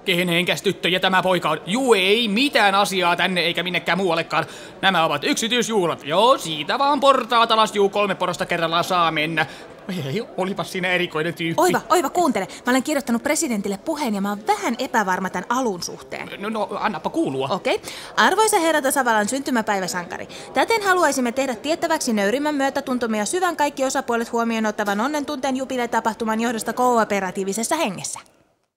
Kenenkäs tyttöjä tämä poika on? Juu, ei mitään asiaa tänne eikä minnekään muuallekaan. Nämä ovat yksityisjuhlat. Joo, siitä vaan portaat alas, 3 porosta kerrallaan saa mennä. Ei, olipas siinä erikoinen tyyppi. Oiva, kuuntele. Mä olen kirjoittanut presidentille puheen ja mä oon vähän epävarma tämän alun suhteen. No, annapa kuulua. Okei. Arvoisa herra tasavallan syntymäpäiväsankari. Täten haluaisimme tehdä tiettäväksi nöyrimmän myötätuntomme ja syvän kaikki osapuolet huomioon ottavan onnentunteen jubileetapahtuman johdosta kooperatiivisessa hengessä.